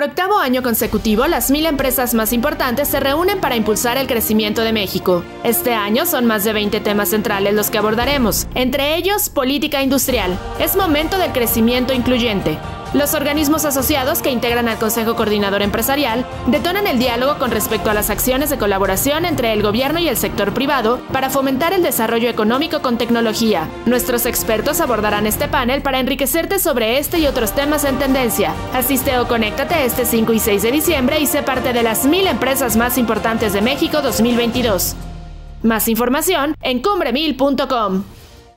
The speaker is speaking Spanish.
octavo año consecutivo, las 1000 empresas más importantes se reúnen para impulsar el crecimiento de México. Este año son más de 20 temas centrales los que abordaremos, entre ellos política industrial. Es momento del crecimiento incluyente. Los organismos asociados que integran al Consejo Coordinador Empresarial detonan el diálogo con respecto a las acciones de colaboración entre el gobierno y el sector privado para fomentar el desarrollo económico con tecnología. Nuestros expertos abordarán este panel para enriquecerte sobre este y otros temas en tendencia. Asiste o conéctate este 5 y 6 de diciembre y sé parte de las 1000 empresas más importantes de México 2022. Más información en cumbre1000.com.